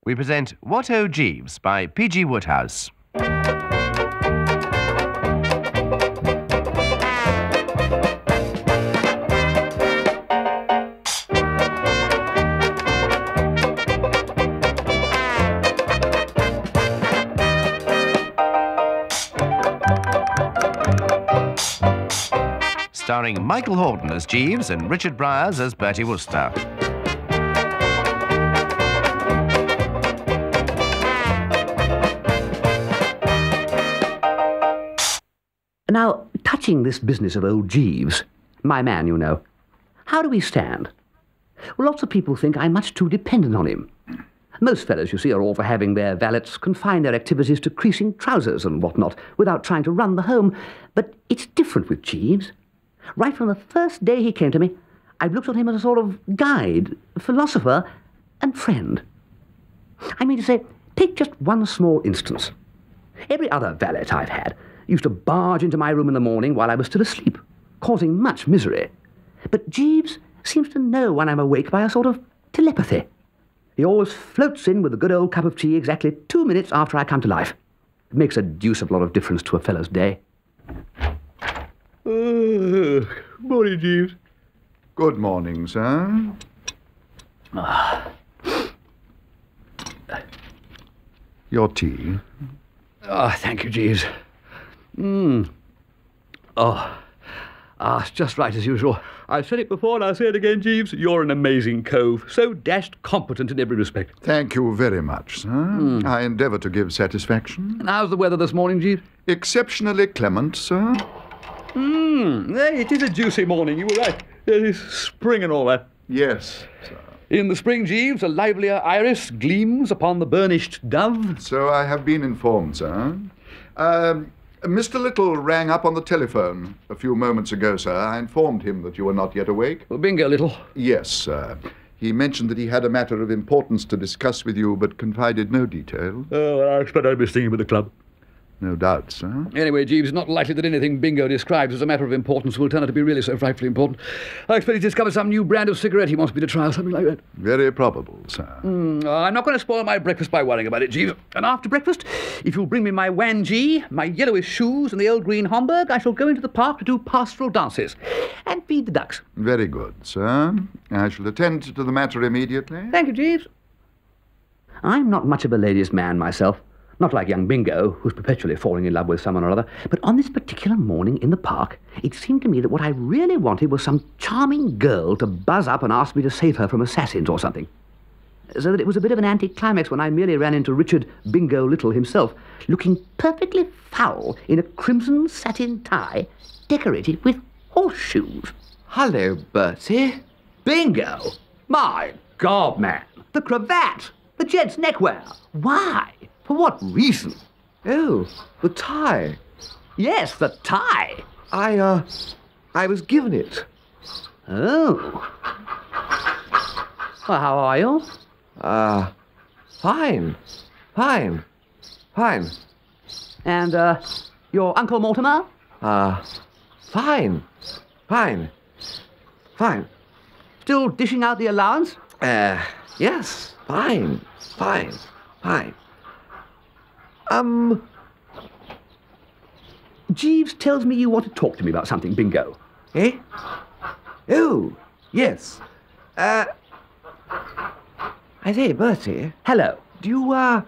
we present What O Jeeves by P.G. Wodehouse. Starring Michael Hordern as Jeeves and Richard Briers as Bertie Wooster. Now, touching this business of old Jeeves, my man, you know, how do we stand? Well, lots of people think I'm much too dependent on him. Most fellows, you see, are all for having their valets confine their activities to creasing trousers and whatnot, without trying to run the home. But it's different with Jeeves. Right from the first day he came to me, I've looked on him as a sort of guide, philosopher, and friend. I mean to say, take just one small instance. Every other valet I've had used to barge into my room in the morning while I was still asleep, causing much misery. But Jeeves seems to know when I'm awake by a sort of telepathy. He always floats in with a good old cup of tea exactly 2 minutes after I come to life. It makes a deuce of a lot of difference to a fellow's day. Morning, Jeeves. Good morning, sir. Your tea. Thank you, Jeeves. It's just right as usual. I've said it before and I'll say it again, Jeeves. You're an amazing cove. So dashed competent in every respect. Thank you very much, sir. I endeavour to give satisfaction. And how's the weather this morning, Jeeves? Exceptionally clement, sir. It is a juicy morning, you were right. It is spring and all that. Yes, sir. In the spring, Jeeves, a livelier iris gleams upon the burnished dove. So I have been informed, sir. Mr. Little rang up on the telephone a few moments ago, sir. I informed him that you were not yet awake. Well, bingo, Little. Yes, sir. He mentioned that he had a matter of importance to discuss with you, but confided no detail. Oh, I expect I'd be singing with the club. No doubt, sir. Anyway, Jeeves, it's not likely that anything Bingo describes as a matter of importance will turn out to be really so frightfully important. I expect he's discovered some new brand of cigarette he wants me to try or something like that. Very probable, sir. I'm not going to spoil my breakfast by worrying about it, Jeeves. And after breakfast, if you'll bring me my wan-gee, my yellowish shoes, and the old green Homburg, I shall go into the park to do pastoral dances and feed the ducks. Very good, sir. I shall attend to the matter immediately. Thank you, Jeeves. I'm not much of a ladies' man myself. Not like young Bingo, who's perpetually falling in love with someone or other. But on this particular morning in the park, it seemed to me that what I really wanted was some charming girl to buzz up and ask me to save her from assassins or something. So that it was a bit of an anticlimax when I merely ran into Richard Bingo Little himself, looking perfectly foul in a crimson satin tie decorated with horseshoes. Hello, Bertie. Bingo! My God, man! The cravat! The gent's neckwear! Why? For what reason? Oh, the tie. Yes, the tie. I was given it. Oh. Well, how are you? Fine. Fine. Fine. And, your Uncle Mortimer? Fine. Fine. Fine. Still dishing out the allowance? Yes. Fine. Fine. Fine. Jeeves tells me you want to talk to me about something, Bingo. Eh? Oh, yes. I say, Bertie. Hello. Do you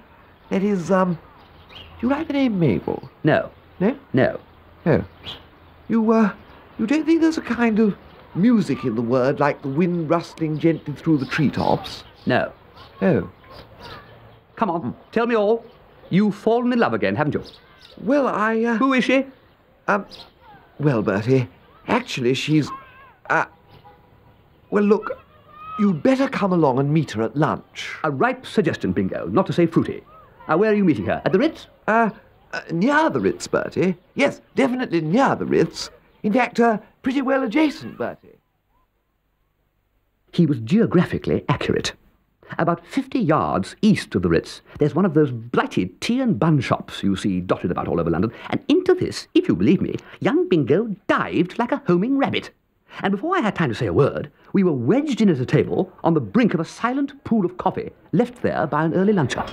like the name Mabel? No. No? No. No. You don't think there's a kind of music in the word, like the wind rustling gently through the treetops? No. Oh. Come on, tell me all. You've fallen in love again, haven't you? Well, Who is she? Well, Bertie, actually she's, well, look, you'd better come along and meet her at lunch. A ripe suggestion, Bingo, not to say fruity. Where are you meeting her? At the Ritz? Near the Ritz, Bertie. Yes, definitely near the Ritz. In fact, pretty well adjacent, Bertie. He was geographically accurate. About 50 yards east of the Ritz, there's one of those blighted tea and bun shops you see dotted about all over London, and into this, if you believe me, young Bingo dived like a homing rabbit. And before I had time to say a word, we were wedged in at a table on the brink of a silent pool of coffee left there by an early luncher.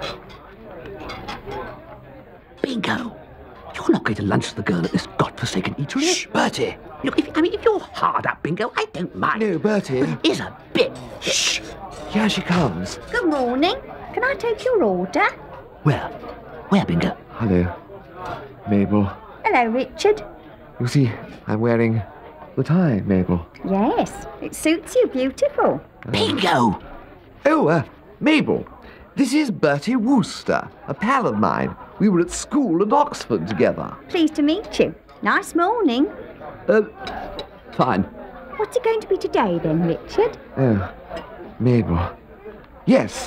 Bingo! You're not going to lunch with the girl at this godforsaken eatery. Shh, Bertie. Look, if you're hard up, Bingo, I don't mind. No, Bertie. It is a bit. Shh. Here she comes. Good morning. Can I take your order? Where, Bingo? Hello, Mabel. Hello, Richard. You see, I'm wearing the tie, Mabel. Yes, it suits you beautiful. Bingo! Oh, Mabel. This is Bertie Wooster, a pal of mine. We were at school at Oxford together. Pleased to meet you. Nice morning. Fine. What's it going to be today then, Richard? Oh, Mabel. Yes.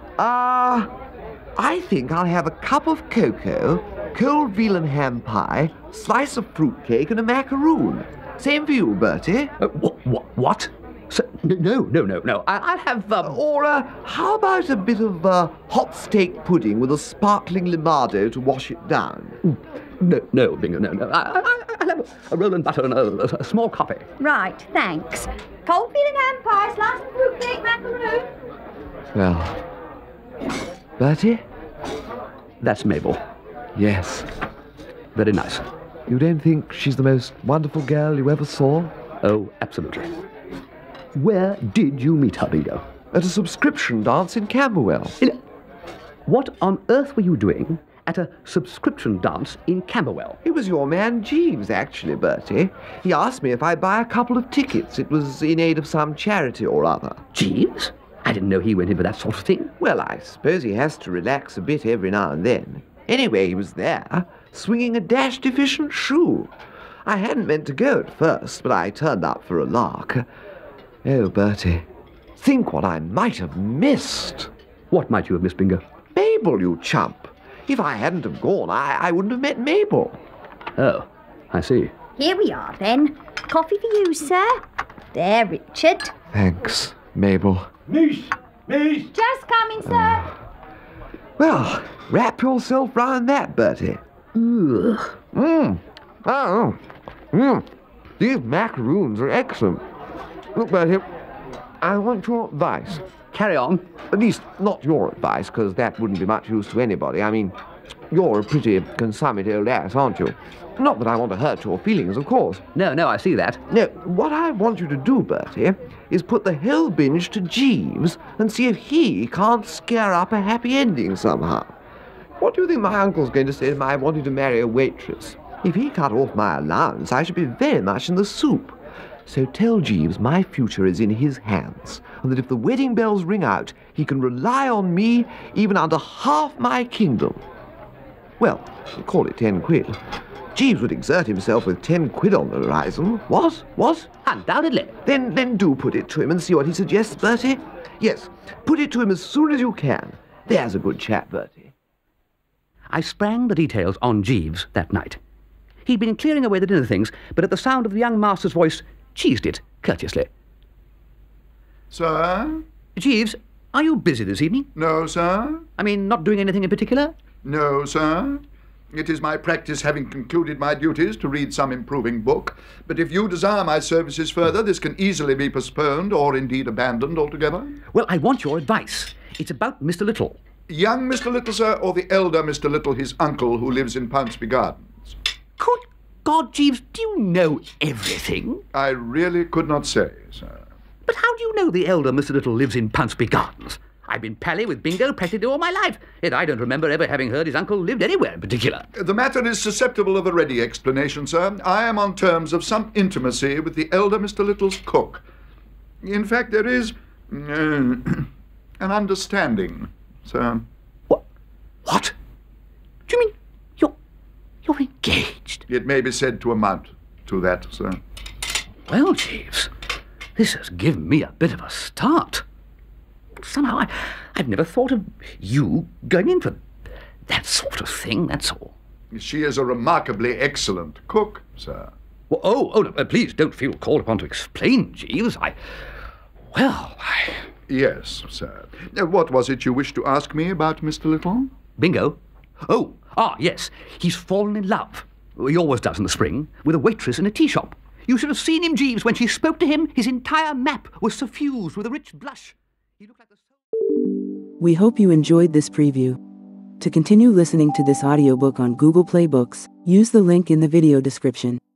I think I'll have a cup of cocoa, cold veal and ham pie, slice of fruitcake and a macaroon. Same for you, Bertie. What? No. I'll have, Or, how about a bit of hot steak pudding with a sparkling limado to wash it down? No, Bingo, no. I'll have a roll and butter and a small coffee. Right, thanks. Cold veal and ham pie, slice of fruitcake, macaroon. Well, Bertie? That's Mabel. Yes. Very nice. You don't think she's the most wonderful girl you ever saw? Oh, absolutely. Where did you meet her, Bingo? At a subscription dance in Camberwell. What on earth were you doing at a subscription dance in Camberwell? It was your man Jeeves, actually, Bertie. He asked me if I'd buy a couple of tickets. It was in aid of some charity or other. Jeeves? I didn't know he went in for that sort of thing. Well, I suppose he has to relax a bit every now and then. Anyway, he was there, swinging a dashed efficient shoe. I hadn't meant to go at first, but I turned up for a lark. Oh, Bertie, think what I might have missed. What might you have missed, Bingo? Mabel, you chump. If I hadn't have gone, I wouldn't have met Mabel. Oh, I see. Here we are then. Coffee for you, sir. There, Richard. Thanks, Mabel. Miss! Just coming, sir. Well, wrap yourself round that, Bertie. Ugh. These macaroons are excellent. Look, Bertie, I want your advice. Carry on. At least, not your advice, because that wouldn't be much use to anybody. I mean, you're a pretty consummate old ass, aren't you? Not that I want to hurt your feelings, of course. No, I see that. No, what I want you to do, Bertie, is put the whole binge to Jeeves and see if he can't scare up a happy ending somehow. What do you think my uncle's going to say to my wanting to marry a waitress? If he cut off my allowance, I should be very much in the soup. So tell Jeeves my future is in his hands, and that if the wedding bells ring out, he can rely on me even under half my kingdom. Well, call it 10 quid. Jeeves would exert himself with 10 quid on the horizon. What? Undoubtedly. Then do put it to him and see what he suggests, Bertie. Yes, put it to him as soon as you can. There's a good chap, Bertie. I sprang the details on Jeeves that night. He'd been clearing away the dinner things, but at the sound of the young master's voice, cheesed it courteously. Sir? Jeeves, are you busy this evening? No, sir. I mean, not doing anything in particular? No, sir. It is my practice, having concluded my duties, to read some improving book. But if you desire my services further, this can easily be postponed or indeed abandoned altogether. Well, I want your advice. It's about Mr. Little. Young Mr. Little, sir, or the elder Mr. Little, his uncle, who lives in Pounceby Gardens? Good God, Jeeves, do you know everything? I really could not say, sir. But how do you know the elder Mr. Little lives in Pounceby Gardens? I've been pally with Bingo practically all my life, yet I don't remember ever having heard his uncle lived anywhere in particular. The matter is susceptible of a ready explanation, sir. I am on terms of some intimacy with the elder Mr. Little's cook. In fact, there is an understanding, sir. What? Do you mean you're engaged? It may be said to amount to that, sir. Well, Jeeves, this has given me a bit of a start. Somehow I've never thought of you going in for that sort of thing, that's all. She is a remarkably excellent cook, sir. Well, no, please don't feel called upon to explain, Jeeves. Yes, sir. What was it you wished to ask me about Mr. Little? Bingo? Yes. He's fallen in love. He always does in the spring, with a waitress in a tea shop. You should have seen him, Jeeves. When she spoke to him, his entire map was suffused with a rich blush. He looked like the... We hope you enjoyed this preview. To continue listening to this audiobook on Google Play Books, use the link in the video description.